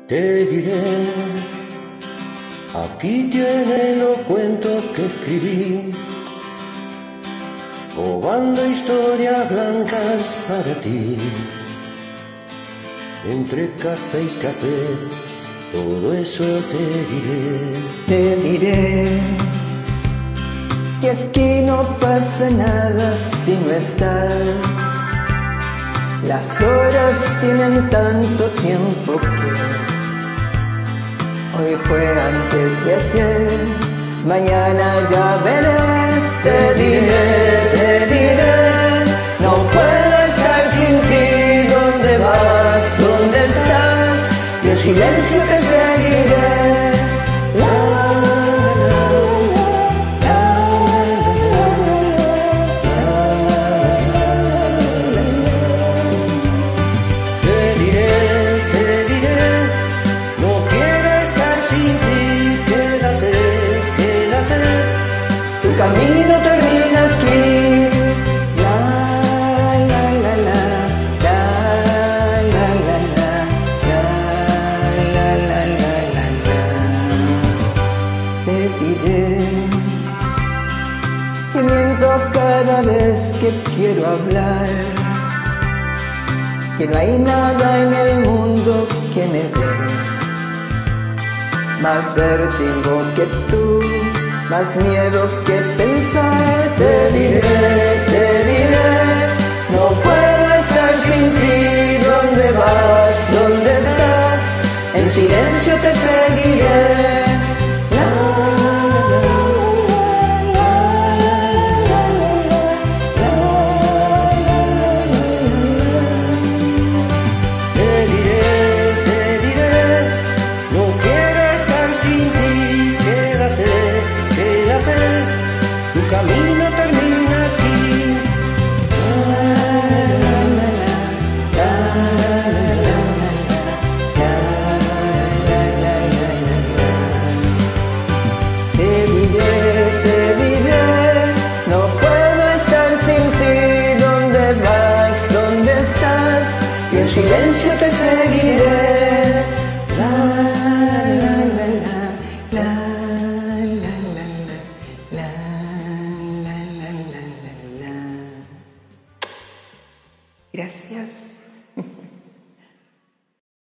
Te diré, aquí tienes los cuentos que escribí, robando historias blancas para ti. Entre café y café, todo eso te diré. Te diré que aquí no pasa nada si no estás. Las horas tienen tanto tiempo que hoy fue antes de ayer, mañana ya veré. Te diré, no puedo estar sin ti. ¿Dónde vas? ¿Dónde estás? Y en silencio te seguiré. Tu camino termina aquí. La la la la, la la la la, la la la la la. Te diré que miento cada vez que quiero hablar, que no hay nada en el mundo que me dé más vértigo que tú, más miedo que pensar. Te diré, no puedo estar sin ti. ¿Dónde vas? ¿Dónde estás? En silencio te seguiré. Tu camino termina aquí. Te diré, no puedo estar sin ti. ¿Dónde vas? ¿Dónde estás? Y en silencio te seguiré. La la la la la la.